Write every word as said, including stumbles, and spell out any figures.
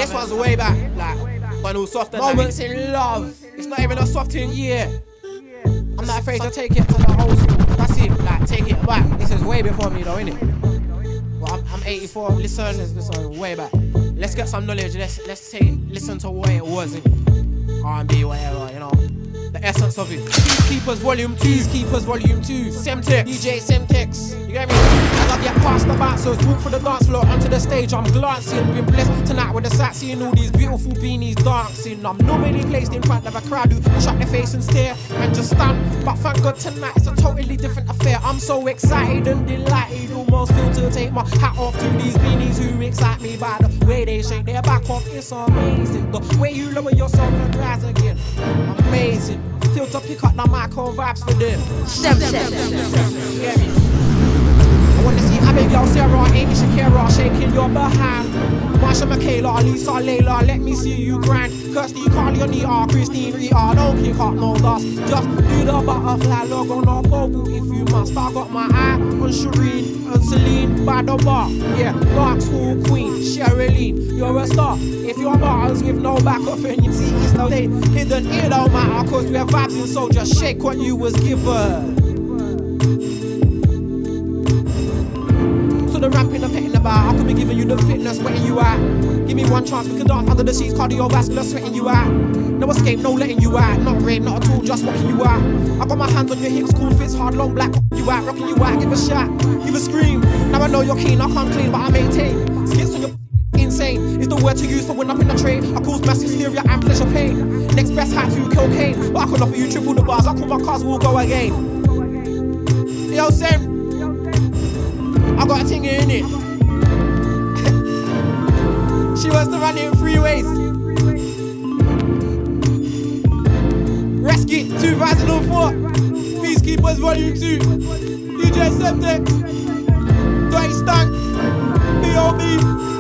This one's way back, like, when all soft and moments in love. It's not even a soft in year. I'm not afraid to take it to the old school. That's it, like, take it back. This is way before me though, innit? Well, I'm, I'm eighty-four, listen, this is way back. Let's get some knowledge, let's, let's take, listen to what it was, innit? R and B, whatever, you know. The essence of it. Peacekeepers Volume two. Peacekeepers Volume two. Semtex. D J Semtex. You get me? As I get past the bouncers, walk for the dance floor, onto the stage, I'm glancing. Been blessed tonight with the sight, seeing all these beautiful beanies dancing. I'm normally placed in front of a crowd who push up their face and stare and just stand. But thank God tonight it's a totally different affair. I'm so excited and delighted, almost feel to take my hat off to these beanies who excite me by the way they shake their back off. It's amazing. The way you lower yourself and rise again. Amazing. Feel to pick up the micro vibes for them. Semtex. You get me? I wanna see Abigail, Sarah, Amy, Shakira shaking your behind. Marsha, Michaela, Lisa, Layla, let me see you grind. Kirsty, Carly, Anita, Christine, Rita, don't kick up no dust. Just do the butterfly logo, no bubble if you must. I got my eye on Shireen and Celine by the bar. Yeah, dark school queen, Sherilyn, you're a star. If you're bars with no backup and you see it's no day hidden, it don't matter, cause we have vibes in, so just shake what you was given. The ramp in the pit in the bar, I could be giving you the fitness, wetting you out. Give me one chance, we can dance under the sheets, cardiovascular, sweating you out. No escape, no letting you out, not rape, not at all, just rocking you out. I got my hands on your hips, cool fits, hard, long, black, you out, rocking you out, give a shot, give a scream. Now I know you're keen, I come clean, but I maintain. Skits on your insane, is the word to use for when I'm in the train. I cause mass hysteria and pleasure pain. Next best high to cocaine, but I could offer you triple the bars, I call my cars, we'll go again. Yo, Sam. I got a thing in it. She wants to run it in three ways. Rescue two thousand four. Peacekeepers Volume two. D J Semtex. Dirty Stank. B O B.